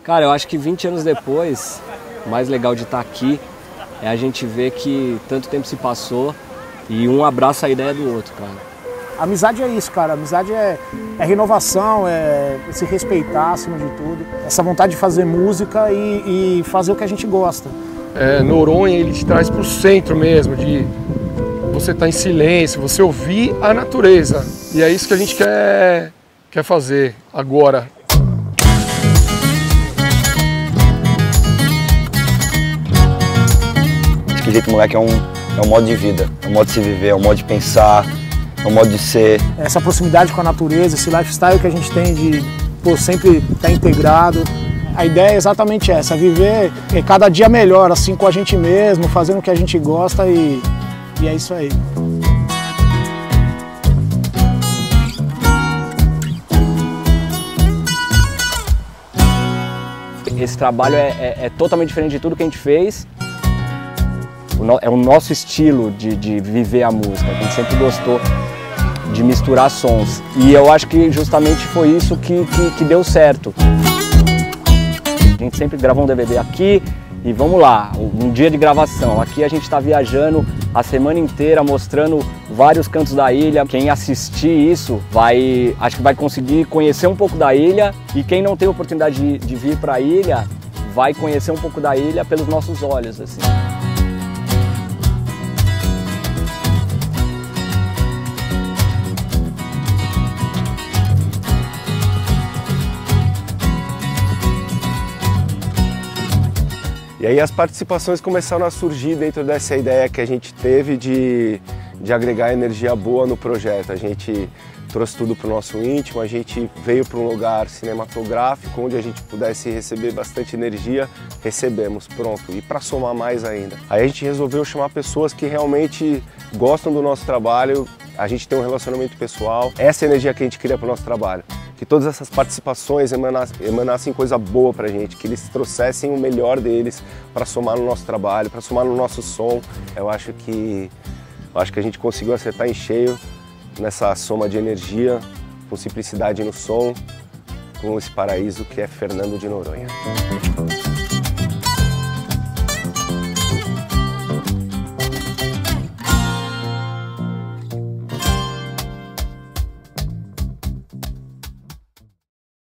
Cara, eu acho que 20 anos depois, o mais legal de estar aqui é a gente ver que tanto tempo se passou e um abraça a ideia do outro, cara. Amizade é isso, cara. Amizade é renovação, é se respeitar acima de tudo. Essa vontade de fazer música e fazer o que a gente gosta. Noronha, ele te traz pro centro mesmo, de você estar em silêncio, você ouvir a natureza. E é isso que a gente quer fazer agora. Acho que Jeito Moleque é um modo de vida, é um modo de se viver, é um modo de pensar, é um modo de ser. Essa proximidade com a natureza, esse lifestyle que a gente tem de sempre estar integrado. A ideia é exatamente essa, viver cada dia melhor, assim, com a gente mesmo, fazendo o que a gente gosta e é isso aí. Esse trabalho é totalmente diferente de tudo que a gente fez. É o nosso estilo de viver a música. A gente sempre gostou de misturar sons. E eu acho que justamente foi isso que deu certo. A gente sempre gravou um DVD aqui e vamos lá, um dia de gravação. Aqui a gente está viajando a semana inteira, mostrando vários cantos da ilha. Quem assistir isso acho que vai conseguir conhecer um pouco da ilha, e quem não tem oportunidade de vir para a ilha vai conhecer um pouco da ilha pelos nossos olhos, assim. E aí as participações começaram a surgir dentro dessa ideia que a gente teve de agregar energia boa no projeto. A gente trouxe tudo para o nosso íntimo, a gente veio para um lugar cinematográfico onde a gente pudesse receber bastante energia, recebemos, pronto. E para somar mais ainda. Aí a gente resolveu chamar pessoas que realmente gostam do nosso trabalho, a gente tem um relacionamento pessoal, essa energia que a gente queria para o nosso trabalho. Que todas essas participações emanassem coisa boa pra gente, que eles trouxessem o melhor deles para somar no nosso trabalho, para somar no nosso som. Eu acho que a gente conseguiu acertar em cheio nessa soma de energia, com simplicidade no som, com esse paraíso que é Fernando de Noronha.